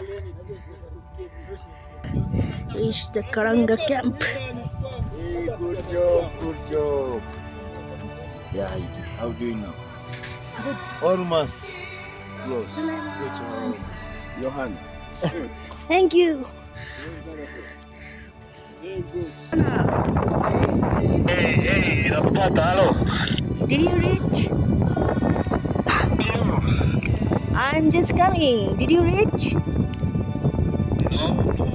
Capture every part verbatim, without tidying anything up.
Reach the Karanga camp. Hey, good job, good job. Yeah, how do you know? Good. Almost close. Good job. Johan. Thank you. Very good. Hey, hey, Rapata, hello. Did you reach? I'm just coming. Did you reach? No.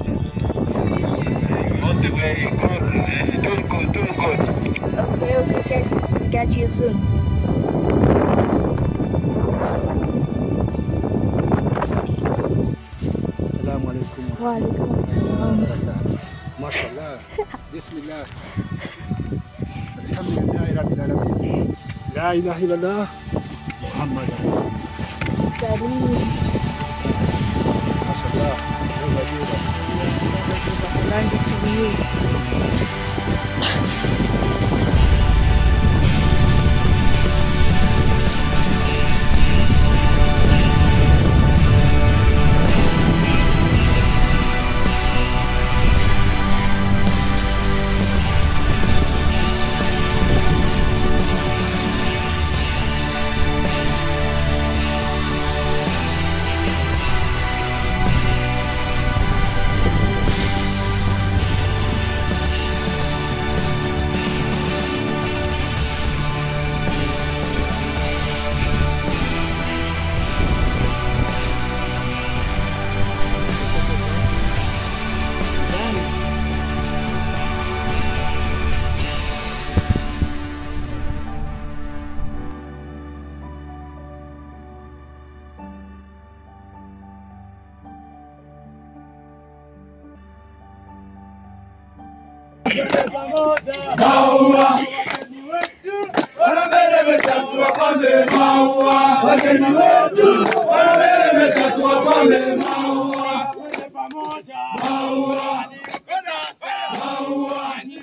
Not very good. Doing good, doing good. Okay, okay. Catch you, catch you soon. السلام عليكم وعليكم السلام. وبركاته. ما شاء الله. بسم الله. الحمد لله رب العالمين. لا اله الا الله محمد رسول الله. Salut. ما شاء الله. يلا يلا. Landed to you. Maua wanameremesha tuwapambe maua, wageni wetu wanameremesha tuwapambe maua, wote pamoja maua, maua